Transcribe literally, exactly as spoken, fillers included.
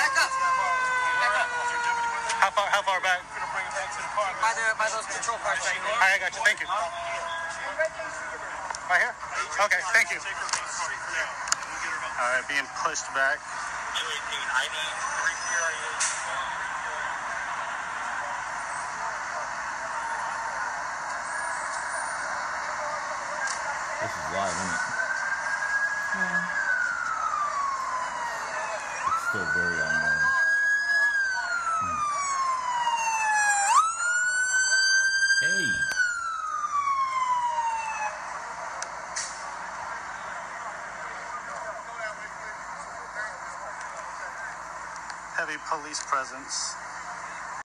back up. Back up. How far? How far back? By the by those patrol cars right there. All right, I got you. Thank you. Right here? Okay, thank you. All right, being pushed back. This is live, isn't it? Yeah. It's still very unknown. Hmm. Hey! Heavy police presence.